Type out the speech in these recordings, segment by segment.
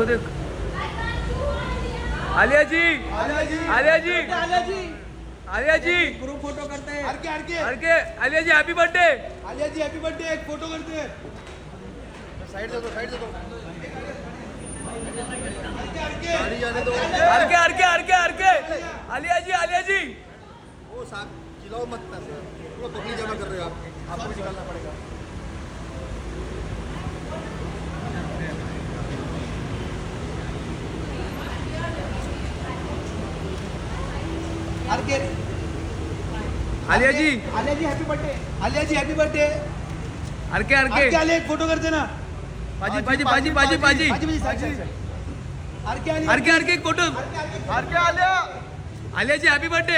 वो देख। Alia ji, Alia ji, Alia ji, Alia ji group photo करते हैं। हर के Alia ji happy birthday. Alia ji happy birthday, एक फोटो करते हैं। साइड दे दो, साइड दे दो। गाड़ी जाने दो। हर के आलिया जी वो साहब चिल्लाओ मत ना सर, पूरा पब्लिक जमा कर रहे हो आप, आपको भी निकालना पड़ेगा। Alia ji happy birthday. Alia ji happy birthday. हर के आलिया एक फोटो करते ना। पाजी हर के एक फोटो। हर के आलिया। Alia ji happy birthday.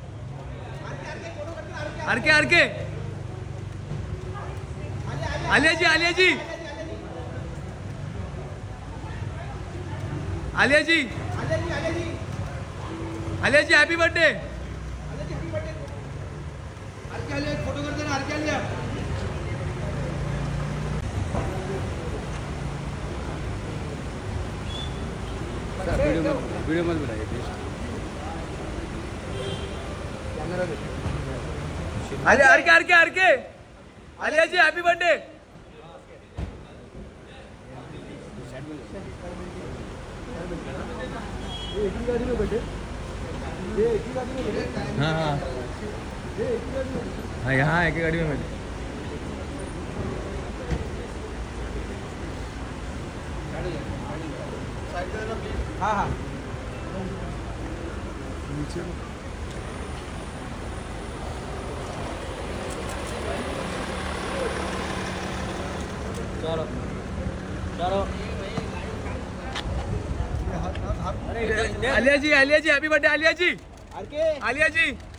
हर के आलिया जी आलिया जी हैप्पी बर्थडे। हर के आलिया एक फोटो करते ना। हर के आलिया। वीडियो मत बनाइए प्लीज। आलिया हर के आलिया जी हैप्पी बर्थडे। हाँ यहाँ एक ही गाड़ी में बैठे। हाँ नीचे चलो आलिया जी हैप्पी बर्थडे। आलिया जी